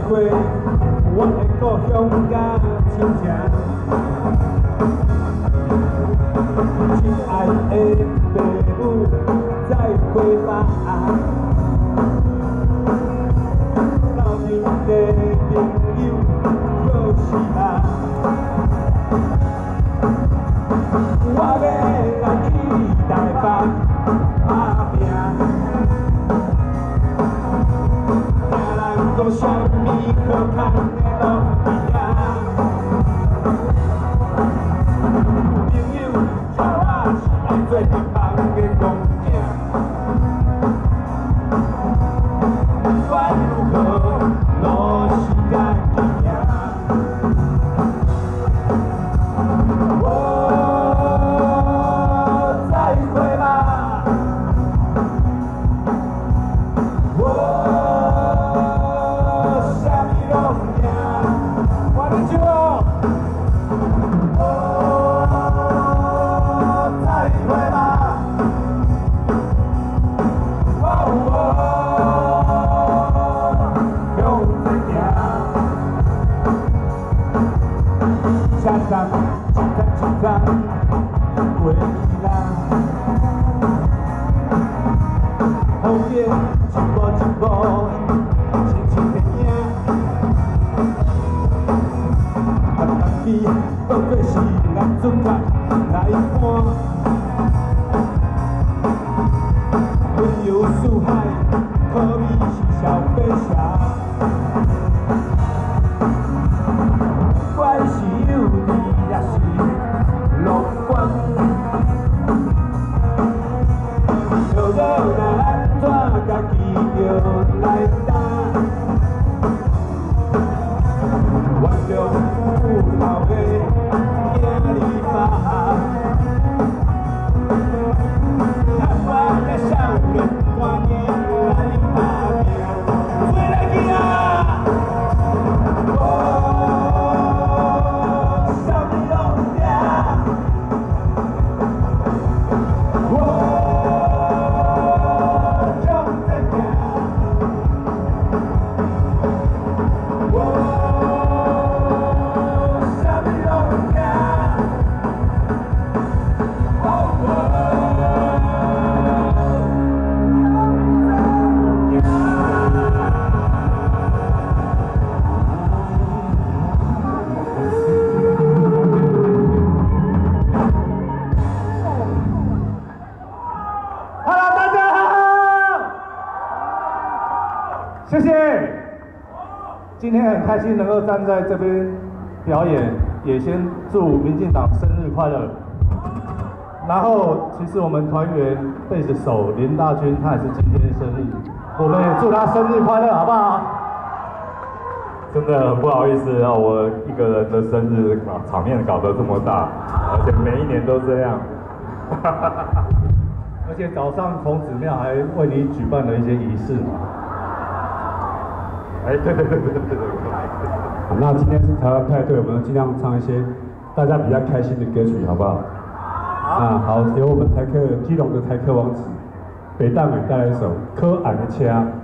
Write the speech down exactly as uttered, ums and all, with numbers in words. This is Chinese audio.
会，我的故乡甲亲情。亲爱的父母，再会吧。老年的朋友，可是啊，我要来去台北打拼。 讲什么可看的拢一样，朋友叫我是来做一帮的公仔，不管如何，拢是家己赢。我再会吧。 车站，一站一站过去啦，风景一步一步，轻轻地行。慢慢去，到底是咱准备来搬。温柔似海，可比是小飞侠。 管是有志也是乐观，就要来安怎家己着来担，原谅父老的囝儿吧，看我的少年观念来打拼，回来去啊！ 谢谢，今天很开心能够站在这边表演，也先祝民进党生日快乐。然后，其实我们团员贝斯手林大军他也是今天生日，我们也祝他生日快乐，好不好？ 真的很不好意思让我一个人的生日搞场面搞得这么大，而且每一年都这样。 而且早上孔子庙还为你举办了一些仪式嘛。 哎，对对对对对对。 那今天是台湾派对，我们尽量唱一些大家比较开心的歌曲，好不好？啊，好，由我们台客基隆的台客王子北大美带来一首《可爱的车》。